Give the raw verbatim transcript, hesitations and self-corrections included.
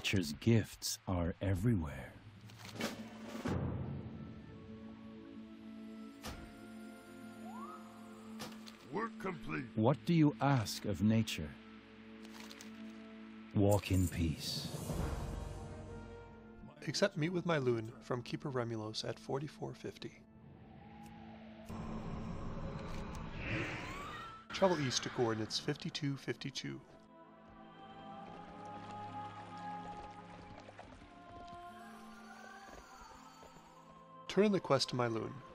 Nature's gifts are everywhere. Work complete. What do you ask of nature? Walk in peace. Accept Meet with Mylune from Keeper Remulos at forty-four fifty. Travel east to coordinates fifty-two fifty-two. Turn in the quest to Mylune